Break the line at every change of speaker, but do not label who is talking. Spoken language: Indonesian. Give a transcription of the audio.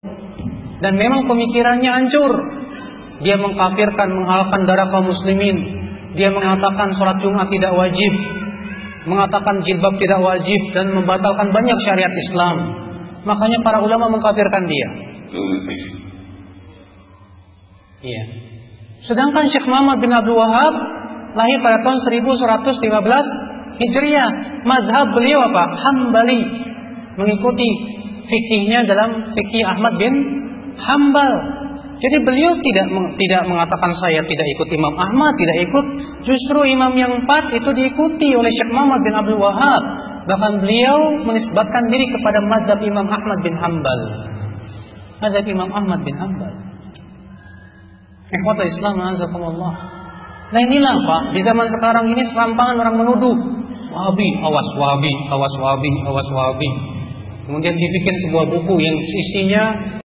Dan memang pemikirannya hancur. Dia mengkafirkan, menghalalkan darah kaum muslimin. Dia mengatakan sholat Jumat tidak wajib, mengatakan jilbab tidak wajib, dan membatalkan banyak syariat Islam. Makanya para ulama mengkafirkan dia. Iya. Sedangkan Syekh Muhammad bin Abdul Wahab lahir pada tahun 1115 Hijriah. Madhab beliau apa? Hambali. Mengikuti fikihnya dalam fikih Ahmad bin Hambal. Jadi beliau tidak mengatakan saya tidak ikut Imam Ahmad, tidak ikut. Justru imam yang 4 itu diikuti oleh Syekh Muhammad bin Abdul Wahab. Bahkan beliau menisbatkan diri kepada madhab Imam Ahmad bin Hambal. Madhab Imam Ahmad bin Hambal. Ikhwatul Islam, azakumullah. Nah inilah Pak, di zaman sekarang ini serampangan orang menuduh Wahabi, awas Wahabi, awas Wahabi, awas Wahabi. Kemudian dibikin sebuah buku yang isinya